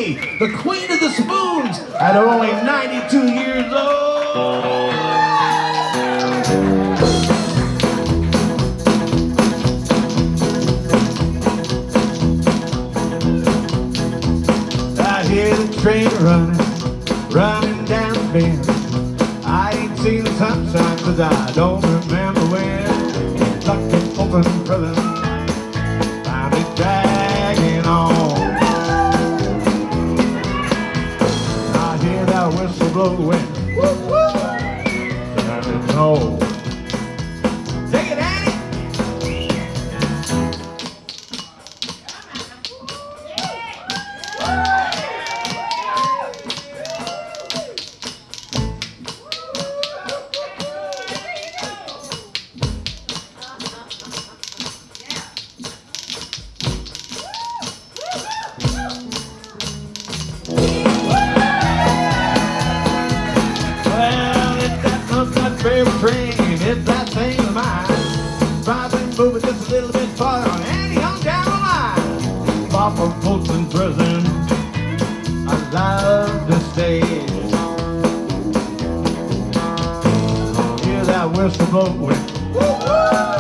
Lady, the Queen of the Spoons, at only 92 years old. I hear the train running down the bend. I ain't seen the sunshine 'cause I don't remember when. Locked in open prison, find it dragging on. I hear that whistle blowing, turning cold. Take it, Annie! Favorite train, it's that thing of mine. I've been moving just a little bit farther on any on down the line. Far from Folsom Prison, I love to stay. Hear that whistle blowing. Woo-woo!